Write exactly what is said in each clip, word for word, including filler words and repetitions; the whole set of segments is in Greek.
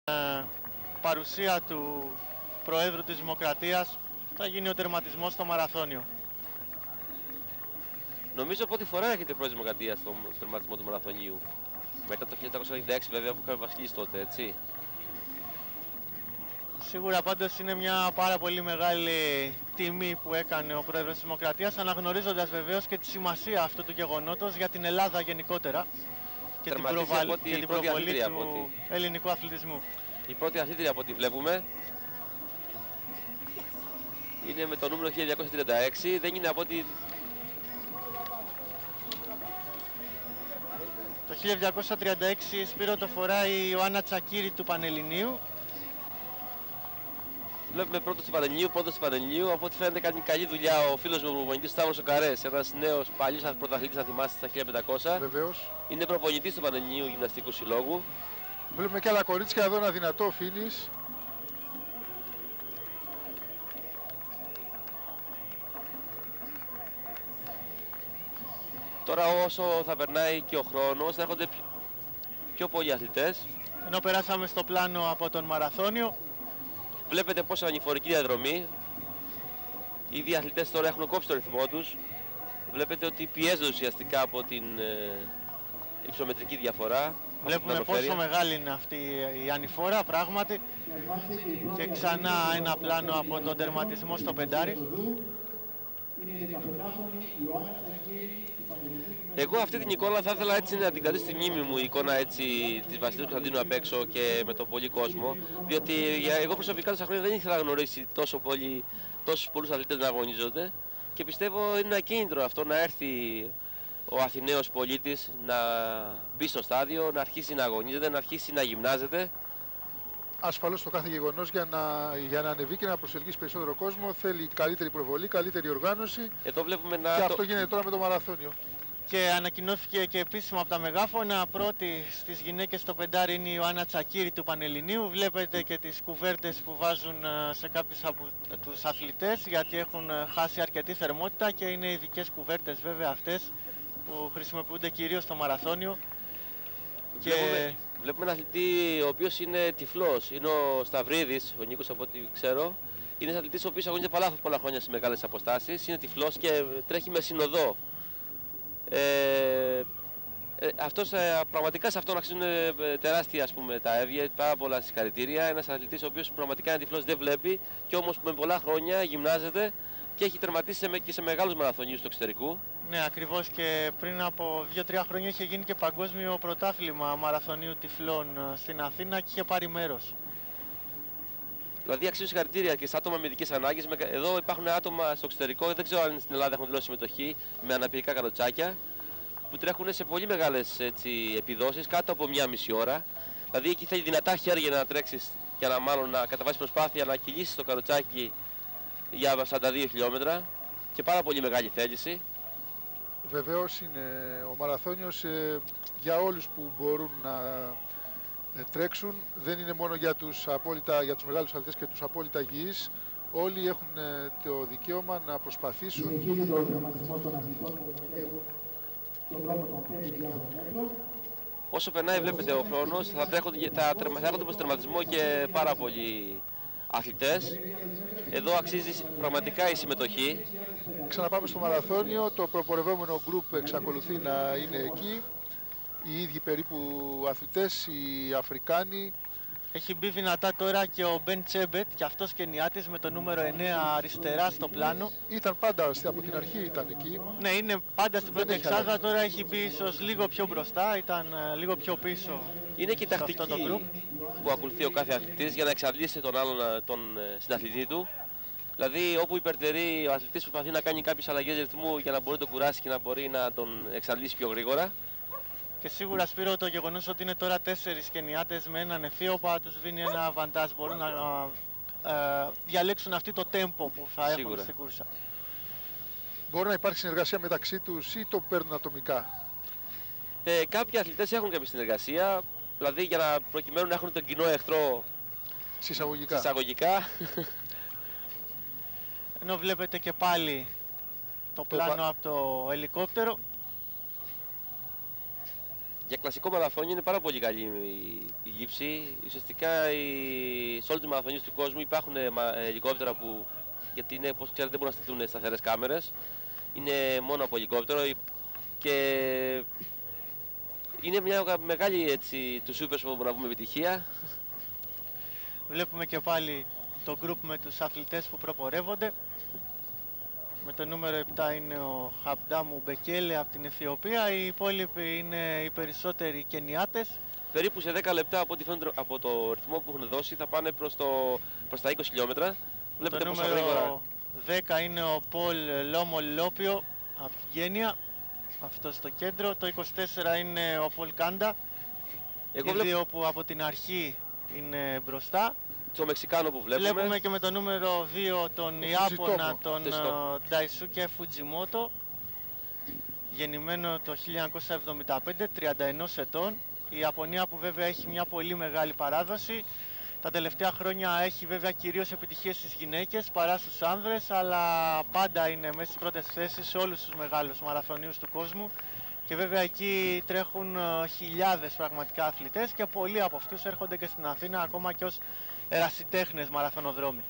ε, παρουσία του Προέδρου της Δημοκρατίας θα γίνει ο τερματισμός στο μαραθώνιο. Νομίζω πρώτη φορά έχετε Πρόεδρος Δημοκρατίας στον τερματισμό του μαραθωνίου. Μετά το χίλια εννιακόσια ογδόντα έξι βέβαια που είχαμε βασιλείς τότε, έτσι. Σίγουρα πάντως είναι μια πάρα πολύ μεγάλη τιμή που έκανε ο Πρόεδρος της Δημοκρατίας, αναγνωρίζοντας βεβαίως και τη σημασία αυτού του γεγονότος για την Ελλάδα γενικότερα και την, προβαλ... και την προβολή του ότι... ελληνικού αθλητισμού. Η πρώτη αθλήτρια από ό,τι βλέπουμε είναι με το νούμερο χίλια διακόσια τριάντα έξι, δεν είναι από ό,τι... Το χίλια διακόσια τριάντα έξι Σπύρο το φοράει η Ιωάννα Τσακίρη του Πανελληνίου. Βλέπουμε πρώτος του Πανελληνίου, πόντος του Πανελληνίου. Από ό,τι φαίνεται κάνει καλή δουλειά ο φίλος μου προπονητής Σταύρος ο Καρές, ένας νέος παλιός πρωταθλητής, να θυμάστε, στα χίλια πεντακόσια. Βεβαίως. Είναι προπονητής του Πανελληνίου Γυμναστικού Συλλόγου. Βλέπουμε και άλλα κορίτσια εδώ, ένα δυνατό φίνις. Τώρα όσο θα περνάει και ο χρόνος θα έρχονται πιο, πιο πολλοί αθλητές. Ενώ περάσαμε στο πλάνο από τον μαραθώνιο. Βλέπετε πόσο ανηφορική διαδρομή. Οι δύο αθλητές τώρα έχουν κόψει το ρυθμό τους. Βλέπετε ότι πιέζονται ουσιαστικά από την ε, υψομετρική διαφορά. Βλέπουμε πόσο μεγάλη είναι αυτή η ανηφόρα πράγματι. Και ξανά ένα πλάνο από τον τερματισμό στο πεντάρι. Εγώ αυτή την εικόνα θα ήθελα έτσι να την κρατήσω στη μνήμη μου, η εικόνα έτσι της Βασιλείου Κωνσταντίνου απ' έξω και με τον πολύ κόσμο. Διότι εγώ προσωπικά τόσα χρόνια δεν ήθελα να γνωρίσει τόσο πολύ, τόσους πολλούς αθλητές να αγωνίζονται και πιστεύω είναι ένα κίνητρο αυτό να έρθει ο Αθηναίος πολίτης να μπει στο στάδιο, να αρχίσει να αγωνίζεται, να αρχίσει να γυμνάζεται. Ασφαλώς το κάθε γεγονός για να, για να ανεβεί και να προσελκύσει περισσότερο κόσμο θέλει καλύτερη προβολή, καλύτερη οργάνωση. Εδώ βλέπουμε να και το... αυτό γίνεται τώρα με το μαραθώνιο. Και ανακοινώθηκε και επίσημα από τα μεγάφωνα. Πρώτη στις γυναίκες στο πεντάρι είναι η Ιωάννα Τσακίρη του Πανελληνίου. Βλέπετε και τις κουβέρτες που βάζουν σε κάποιους από τους αθλητές, γιατί έχουν χάσει αρκετή θερμότητα και είναι ειδικές κουβέρτες βέβαια αυτές που χρησιμοποιούνται κυρίως στο μαραθώνιο. Βλέπουμε, και... βλέπουμε έναν αθλητή ο οποίος είναι τυφλός, είναι ο Σταυρίδης, ο Νίκος από ό,τι ξέρω. Είναι ένας αθλητής ο οποίος αγωνίζεται πολλά, πολλά χρόνια σε μεγάλες αποστάσεις, είναι τυφλός και τρέχει με συνοδό. Ε, ε, αυτός, ε, πραγματικά σε αυτόν αξίζουν ε, τεράστια ας πούμε, τα έβγαια, πάρα πολλά συγχαρητήρια. Ένας αθλητής ο οποίος πραγματικά είναι τυφλός, δεν βλέπει και όμως με πολλά χρόνια γυμνάζεται και έχει τερματίσει σε, και σε μεγάλους μαραθωνίους του εξωτερικού. Ναι, ακριβώς, και πριν από δύο τρία χρόνια είχε γίνει και παγκόσμιο πρωτάθλημα μαραθωνίου τυφλών στην Αθήνα και είχε πάρει μέρος. Δηλαδή αξίζουν συγχαρητήρια και σε άτομα με ειδικές ανάγκες. Εδώ υπάρχουν άτομα στο εξωτερικό, δεν ξέρω αν στην Ελλάδα έχουν δηλώσει συμμετοχή, με αναπηρικά καροτσάκια που τρέχουν σε πολύ μεγάλες έτσι, επιδόσεις, κάτω από μία μισή ώρα. Δηλαδή εκεί θέλει δυνατά χέρια να τρέξεις και να, μάλλον, να καταβάσεις προσπάθεια να κυλήσεις το καροτσάκι για σαράντα δύο χιλιόμετρα και πάρα πολύ μεγάλη θέληση. Βεβαίως είναι ο μαραθώνιος ε, για όλους που μπορούν να ε, τρέξουν. Δεν είναι μόνο για τους, απόλυτα, για τους μεγάλους αθλητές και τους απόλυτα υγιείς. Όλοι έχουν ε, το δικαίωμα να προσπαθήσουν. Όσο περνάει βλέπετε ο χρόνος, θα τρέχονται, θα, θα έρχονται προς τερματισμό και πάρα πολλοί αθλητές. Εδώ αξίζει πραγματικά η συμμετοχή. Ξαναπάμε στο μαραθώνιο, το προπορευόμενο γκρουπ εξακολουθεί να είναι εκεί. Οι ίδιοι περίπου αθλητές, οι Αφρικάνοι. Έχει μπει δυνατά τώρα και ο Μπεν Τσέμπετ, και αυτός κενιάτης με το νούμερο εννέα αριστερά στο πλάνο. Ήταν πάντα, από την αρχή ήταν εκεί. Ναι, είναι πάντα στην πρώτη εξάδα, τώρα έχει μπει ίσως λίγο πιο μπροστά, ήταν uh, λίγο πιο πίσω. Είναι και η τακτική που ακολουθεί ο κάθε αθλητής για να εξαντλήσει τον άλλον τον συναθλητή του. Δηλαδή όπου υπερτερεί ο αθλητής προσπαθεί να κάνει κάποιες αλλαγές ρυθμού για να μπορεί να τον κουράσει και να μπορεί να τον εξαντλήσει πιο γρήγορα. Και σίγουρα, Σπύρο, το γεγονός ότι είναι τώρα τέσσερις κενιάτες με έναν Αιθίωπα τους δίνει ένα αβαντάζ. Μπορούν να ε, διαλέξουν αυτή το τέμπο που θα Σίγουρα έχουν στην κούρσα. Μπορεί να υπάρχει συνεργασία μεταξύ τους ή το παίρνουν ατομικά? Ε, κάποιοι αθλητές έχουν κάποια συνεργασία, δηλαδή για να προκειμένου να έχουν τον κοινό εχθρό συσσαγωγικά. συσσαγωγικά. Ενώ βλέπετε και πάλι το πλάνο το... από το ελικόπτερο. Για κλασικό μαραθώνιο είναι πάρα πολύ καλή η, η γύψη. Ουσιαστικά η, σε όλους τους μαραθωνίους του κόσμου υπάρχουν ελικόπτερα που, γιατί είναι, όπως ξέρετε, δεν μπορούν να στηθούν σταθερές κάμερες. Είναι μόνο από ελικόπτερο και είναι μια μεγάλη, έτσι, του Supers που μπορούμε να πούμε επιτυχία. Βλέπουμε και πάλι το γκρουπ με τους αθλητές που προπορεύονται. Με το νούμερο επτά είναι ο Χαμπντάμου Μπεκέλε από την Αιθιοπία. Οι υπόλοιποι είναι οι περισσότεροι Κενιάτες. Περίπου σε δέκα λεπτά από, από το ρυθμό που έχουν δώσει θα πάνε προς, το, προς τα είκοσι χιλιόμετρα. Βλέπετε το πόσα νούμερο γρήγορα. δέκα είναι ο Πολ Λόμο Λόπιο από τη Γένεια. Αυτό στο κέντρο. Το είκοσι τέσσερα είναι ο Πολ Κάντα. Εγώ Οι βλέπω δύο που από την αρχή είναι μπροστά. το Μεξικάνο που βλέπουμε. Βλέπουμε και με το νούμερο δύο τον Ο Ιάπωνα, Fujitomo. τον Το Νταϊσούκε Φουτζιμότο, γεννημένο το χίλια εννιακόσια εβδομήντα πέντε, τριάντα ένα ετών. Η Ιαπωνία που βέβαια έχει μια πολύ μεγάλη παράδοση. Τα τελευταία χρόνια έχει βέβαια κυρίως επιτυχίες στις γυναίκες παρά στους άνδρες, αλλά πάντα είναι μέσα στις πρώτες θέσεις σε όλους τους μεγάλους μαραθωνίους του κόσμου. Και βέβαια εκεί τρέχουν ε, χιλιάδες πραγματικά αθλητές και πολλοί από αυτούς έρχονται και στην Αθήνα ακόμα και ως ερασιτέχνες μαραθωνοδρόμοι.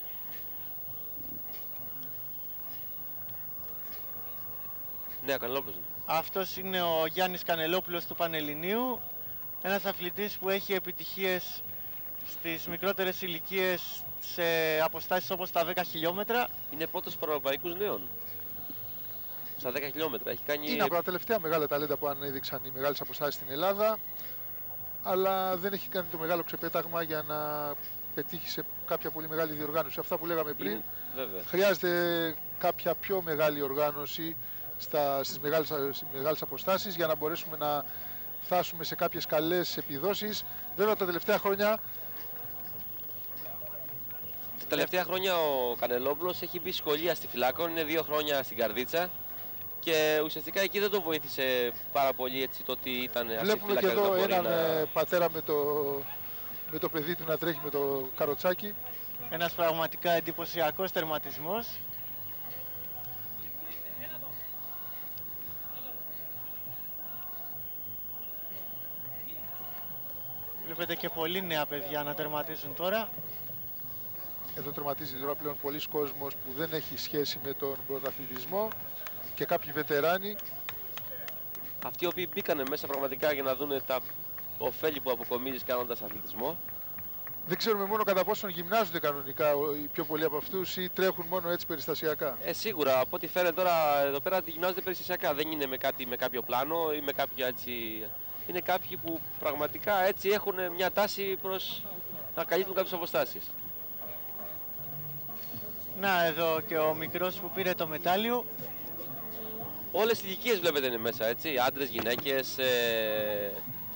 Ναι, Κανελόπουλος. Αυτός είναι ο Γιάννης Κανελόπουλος του Πανελληνίου, ένας αθλητής που έχει επιτυχίες στις μικρότερες ηλικίες σε αποστάσεις όπως τα δέκα χιλιόμετρα. Είναι πρώτος παραευρωπαϊκούς νέων. Στα δέκα χιλιόμετρα. Έχει κάνει... Είναι από τα τελευταία μεγάλα ταλέντα που ανέδειξαν οι μεγάλες αποστάσεις στην Ελλάδα, αλλά δεν έχει κάνει το μεγάλο ξεπέταγμα για να πετύχει σε κάποια πολύ μεγάλη διοργάνωση. Αυτά που λέγαμε πριν, Είναι... Βέβαια. χρειάζεται κάποια πιο μεγάλη οργάνωση στα, στις μεγάλες, στις μεγάλες αποστάσεις για να μπορέσουμε να φτάσουμε σε κάποιες καλές επιδόσεις. Βέβαια τα τελευταία χρόνια Τα τελευταία χρόνια ο Κανελόπουλος έχει μπει σχολεία στη Φυλάκων, είναι δύο χρόνια στην Καρδίτσα και ουσιαστικά εκεί δεν τον βοήθησε πάρα πολύ, έτσι, το ότι ήταν αυτή η βλέπουμε και Φυλάκα εδώ δεν μπορεί έναν να... ε, πατέρα με το, με το παιδί του να τρέχει με το καροτσάκι. Ένας πραγματικά εντυπωσιακός τερματισμός. Βλέπετε και πολύ νέα παιδιά να τερματίζουν τώρα. Εδώ τερματίζει τώρα πλέον πολλοί κόσμος που δεν έχει σχέση με τον πρωταθλητισμό και κάποιοι βετεράνοι. Αυτοί οι οποίοι μπήκανε μέσα πραγματικά για να δουν τα ωφέλη που αποκομίζεις κάνοντας αθλητισμό. Δεν ξέρουμε μόνο κατά πόσον γυμνάζονται κανονικά οι πιο πολλοί από αυτούς ή τρέχουν μόνο έτσι περιστασιακά. Ε, σίγουρα, από ό,τι φαίνεται τώρα εδώ πέρα γυμνάζονται περιστασιακά. Δεν είναι με, κάτι, με κάποιο πλάνο ή με κάποιο έτσι... Είναι κάποιοι που πραγματικά έτσι έχουν μια τάση προς να καλύπτουν κάποιες αποστάσεις. Να εδώ και ο μικρός που πήρε το μετάλλιο. Όλες οι ηλικίες βλέπετε είναι μέσα, έτσι, άντρες, γυναίκες, ε,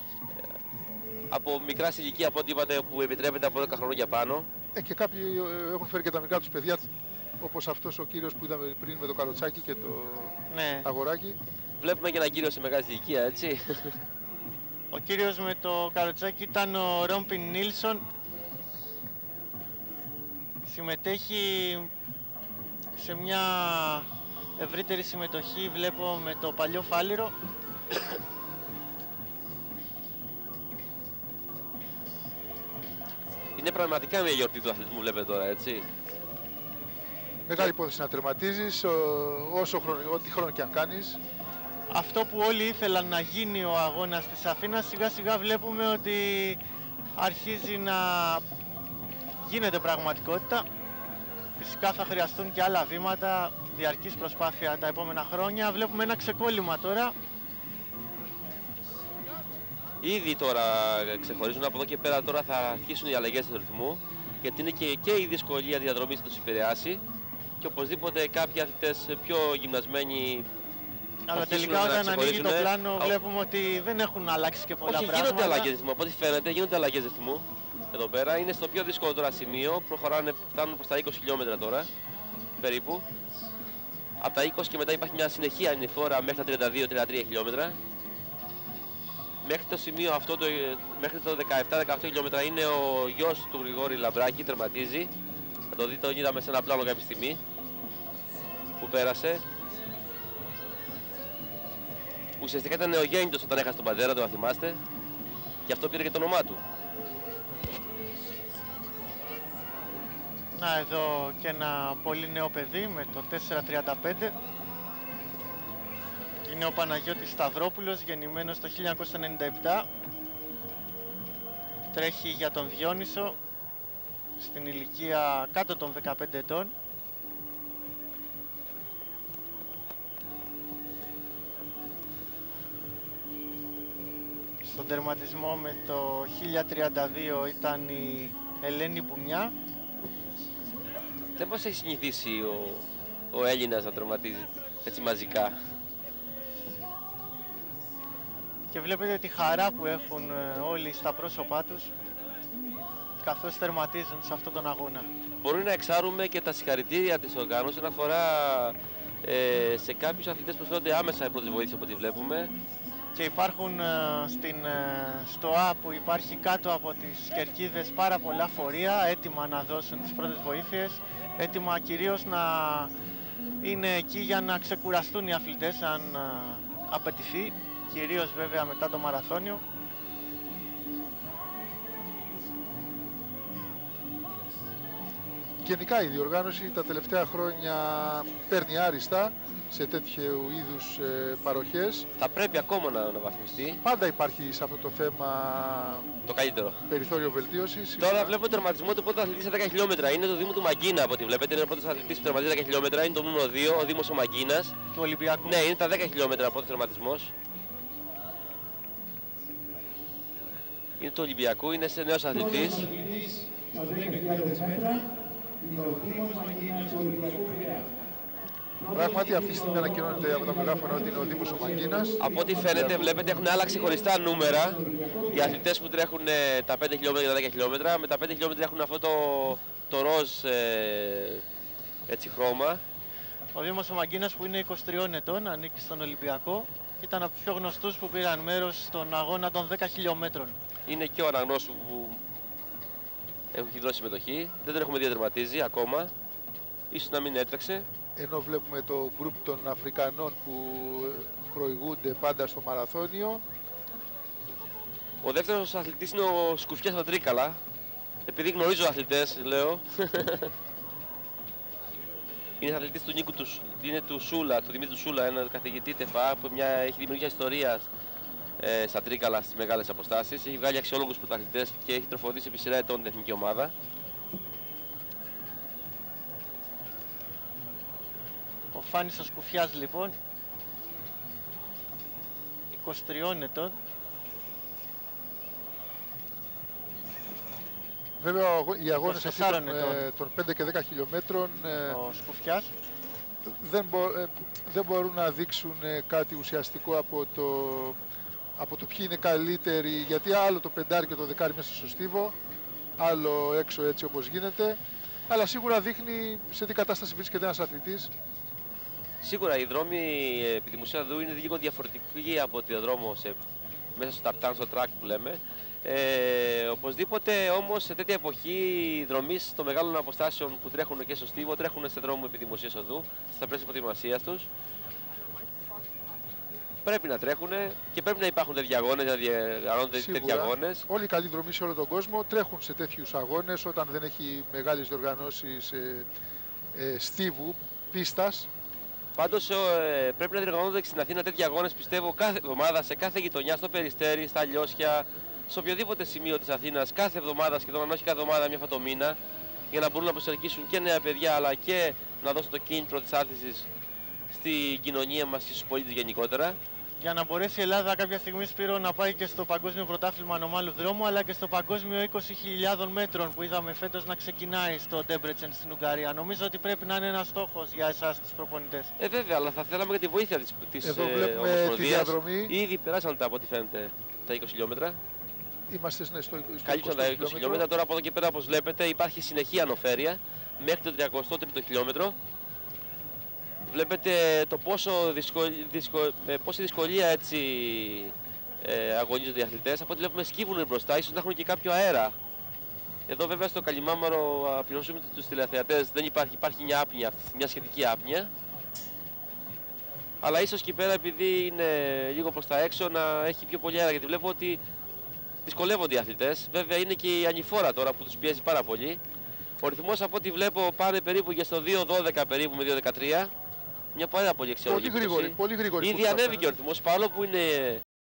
από μικρά ηλικία από ό,τι είπατε που επιτρέπεται από δέκα χρόνια πάνω. Ε, και κάποιοι ε, έχουν φέρει και τα μικρά τους παιδιά, όπως αυτός ο κύριος που είδαμε πριν με το καροτσάκι και το Ναι. αγοράκι. Βλέπουμε και έναν κύριο σε μεγάλη ηλικία, έτσι. Ο κύριος με το καροτσάκι ήταν ο Ρόμπιν Νίλσον. Συμμετέχει σε μια ευρύτερη συμμετοχή, βλέπω, με το παλιό Φάληρο. Είναι πραγματικά μια γιορτή του αθλητισμού, βλέπετε τώρα, έτσι. Μεγάλη υπόθεση να τερματίζεις, όσο χρόνο, ό,τι χρόνο και αν κάνεις. Αυτό που όλοι ήθελαν να γίνει ο αγώνας της Αθήνας, σιγά σιγά βλέπουμε ότι αρχίζει να γίνεται πραγματικότητα. Φυσικά θα χρειαστούν και άλλα βήματα, διαρκής προσπάθεια τα επόμενα χρόνια. Βλέπουμε ένα ξεκόλλημα τώρα. Ήδη τώρα ξεχωρίζουν, από εδώ και πέρα τώρα θα αρχίσουν οι αλλαγές του ρυθμού, γιατί είναι και, και η δυσκολία διαδρομής θα τους επηρεάσει και οπωσδήποτε κάποιοι αθλητές πιο γυμνασμένοι. Αλλά τελικά όταν ανοίγει το πλάνο Α, βλέπουμε ότι δεν έχουν αλλάξει και πολλά όχι, πράγματα. γίνονται αλλαγές ρυθμού, από ό,τι φαίνεται γίνονται αλλαγές ρυθμού. Εδώ πέρα είναι στο πιο δύσκολο τώρα σημείο, προχωράνε, φτάνουν προς τα είκοσι χιλιόμετρα τώρα, περίπου. Από τα είκοσι και μετά υπάρχει μια συνεχή ανηφόρα μέχρι τα τριάντα δύο τριάντα τρία χιλιόμετρα. Μέχρι το σημείο αυτό, το, μέχρι το δεκαεπτά δεκαοκτώ χιλιόμετρα είναι ο γιος του Γρηγόρη Λαμπράκη, τερματίζει. Θα το δείτε, τον είδαμε σε ένα πλάνο κάποια στιγμή που πέρασε. ουσιαστικά ήταν νεογέννητος όταν έχασε τον πατέρα του, αν θυμάστε. Γι' αυτό πήρε και το όνομά του. Να, εδώ και ένα πολύ νέο παιδί με το τέσσερα τριάντα πέντε. Είναι ο Παναγιώτης Σταυρόπουλος, γεννημένος το χίλια εννιακόσια ενενήντα επτά. Τρέχει για τον Διόνυσο στην ηλικία κάτω των δεκαπέντε ετών. Στον τερματισμό με το χίλια τριάντα δύο ήταν η Ελένη Μπουνιά. Δεν μας έχει συνηθίσει ο, ο Έλληνας να τερματίζει έτσι μαζικά. Και βλέπετε τη χαρά που έχουν όλοι στα πρόσωπά τους καθώς τερματίζουν σε αυτόν τον αγώνα. Μπορεί να εξάρουμε και τα συγχαρητήρια της οργάνωσης όσον αφορά ε, σε κάποιους αθλητές που προσφέρονται άμεσα η πρώτη βοήθεια από ό,τι βλέπουμε. Και υπάρχουν ε, στην, ε, στο Α που υπάρχει κάτω από τις κερκίδες πάρα πολλά φορεία έτοιμα να δώσουν τις πρώτες βοήθειες, έτοιμα κυρίως να είναι εκεί για να ξεκουραστούν οι αθλητές αν ε, απαιτηθεί, κυρίως βέβαια μετά το μαραθώνιο. Γενικά η διοργάνωση τα τελευταία χρόνια παίρνει άριστα σε τέτοιου είδους ε, παροχές. Θα πρέπει ακόμα να αναβαθμιστεί. Πάντα υπάρχει σε αυτό το θέμα το καλύτερο περιθώριο βελτίωσης. Τώρα βλέπω τον τερματισμό του πρώτου αθλητή σε δέκα χιλιόμετρα. Είναι το Δήμο του Μαγκίνα από ό,τι βλέπετε. Είναι ο πρώτος αθλητής που τερματίζει δέκα χιλιόμετρα. Είναι το νούμερο δύο, ο Δήμος ο Μαγκίνας. Του Ολυμπιακού. Ναι, είναι τα δέκα χιλιόμετρα πρώτος τερματισμός. Είναι του Ολυμπιακού, είναι σε νέος αθλητής. Στα δέκα χιλιάδες μέτρα είναι ο Δήμος Μαγκίνας του Ολυμπιακού Πειραιά. Πράγματι αυτή τη στιγμή ανακοινώνεται από τα μεγάφωνα ότι είναι ο Δήμος ο Μαγκίνας. Από ό,τι φαίνεται βλέπετε έχουν άλλαξει χωριστά νούμερα. Οι αθλητές που τρέχουν ε, τα πέντε χιλιόμετρα και τα δέκα χιλιόμετρα. Με τα πέντε χιλιόμετρα έχουν αυτό το, το ροζ ε, έτσι χρώμα. Ο Δήμος ο Μαγκίνας που είναι είκοσι τριών ετών, ανήκει στον Ολυμπιακό. Ήταν από τους πιο γνωστούς που πήραν μέρος στον αγώνα των δέκα χιλιόμετρων. Είναι και ο αναγνώσου που έχει δώσει συμμετοχή. Δεν τον έχουμε διαδραματίζει ακόμα. Ίσως να μην έτρεξε. Ενώ βλέπουμε το γκρουπ των Αφρικανών που προηγούνται πάντα στο μαραθώνιο. Ο δεύτερος αθλητής είναι ο Σκουφιάς από Τρίκαλα. Επειδή γνωρίζω αθλητές, λέω. Είναι αθλητής του Νίκου του, είναι του Σούλα, του Δημήτρου Σούλα, ένα καθηγητή ΤΕΦΑ που μια, έχει δημιουργήσει ιστορία ε, στα Τρίκαλα στις μεγάλες αποστάσεις. Έχει βγάλει αξιόλογους πρωταθλητές και έχει τροφοδοτήσει επί σειρά ετών την εθνική ομάδα. Ο Φάνης ο Σκουφιάς λοιπόν, είκοσι τριών ετών. Βέβαια οι αγώνες αυτοί των, ετών. των πέντε και δέκα χιλιόμετρων Ο Σκουφιάς. δεν, μπο, ε, δεν μπορούν να δείξουν κάτι ουσιαστικό από το, από το ποιοι είναι καλύτεροι, γιατί άλλο το πεντάρι και το δεκάρι μέσα στο στίβο, άλλο έξω έτσι όπως γίνεται, αλλά σίγουρα δείχνει σε τι κατάσταση βρίσκεται ένας αθλητής. Σίγουρα οι δρόμοι επί δημοσία δού είναι λίγο διαφορετικοί από το δρόμο σε, μέσα στο ταρτάν, στο track που λέμε. Ε, οπωσδήποτε όμως σε τέτοια εποχή οι δρομείς των μεγάλων αποστάσεων που τρέχουν και στο στίβο τρέχουν σε δρόμο επί δημοσίας οδού, στα πλαίσια προετοιμασίας τους. Πρέπει να τρέχουν και πρέπει να υπάρχουν τέτοιοι αγώνες, να διοργανώνονται τέτοιοι αγώνες. Όλοι οι καλοί δρομείς σε όλο τον κόσμο τρέχουν σε τέτοιους αγώνες όταν δεν έχει μεγάλες διοργανώσεις ε, ε, στίβου, πίστας. Πάντως ε, πρέπει να διοργανώνονται στην Αθήνα τέτοιοι αγώνες, πιστεύω, κάθε εβδομάδα σε κάθε γειτονιά, στο Περιστέρι, στα Λιώσια, σε οποιοδήποτε σημείο της Αθήνας, κάθε εβδομάδα, σχεδόν αν όχι κάθε εβδομάδα, μια φορά το μήνα, για να μπορούν να προσελκύσουν και νέα παιδιά αλλά και να δώσουν το κίνητρο της άθλησης στην κοινωνία μας και στους πολίτες γενικότερα. Για να μπορέσει η Ελλάδα κάποια στιγμή, Σπύρο, να πάει και στο Παγκόσμιο Πρωτάθλημα Ανωμάλου Δρόμου, αλλά και στο Παγκόσμιο είκοσι χιλιάδων μέτρων που είδαμε φέτος να ξεκινάει στο Ντέμπρετσεν στην Ουγγαρία. Νομίζω ότι πρέπει να είναι ένας στόχος για εσάς τους προπονητές. Ε, βέβαια, αλλά θα θέλαμε και τη βοήθεια της, της Εδώ ε, βλέπουμε Ομοσπονδίας. τη διαδρομή. Ήδη περάσαν τα, από ό,τι φαίνεται, τα είκοσι χιλιόμετρα. Είμαστε ναι, στο, στο Καλύψαν τα είκοσι χιλιόμετρα. Τώρα από εδώ και πέρα, όπως βλέπετε, υπάρχει συνεχή ανοφέρεια μέχρι το τριακοστό τρίτο χιλιόμετρο. Βλέπετε το πόσο δυσκο... Δυσκο... με πόση δυσκολία έτσι ε, αγωνίζονται οι αθλητές. Από ό,τι βλέπουμε σκύβουν μπροστά, ίσως να έχουν και κάποιο αέρα. Εδώ βέβαια στο Καλιμάμαρο, πληρώσουμε τους τηλεθεατές, δεν υπάρχει, υπάρχει μια άπνοια, μια σχετική άπνοια. Αλλά ίσως εκεί πέρα, επειδή είναι λίγο προς τα έξω, να έχει πιο πολύ αέρα, γιατί βλέπω ότι δυσκολεύονται οι αθλητές. Βέβαια είναι και η ανηφόρα τώρα που τους πιέζει πάρα πολύ. Ο ρυθμός από ό,τι βλέπω πάνε περίπου για στο δύο δώδεκα περίπου με δύο δεκατρία. Μια πάρα πολύ αξιόλογη. Πολύ γρήγορη, πολύ γρήγορη. Ήδη κούρσα ανέβηκε ο φαίνεται. ρυθμός, παρόλο που είναι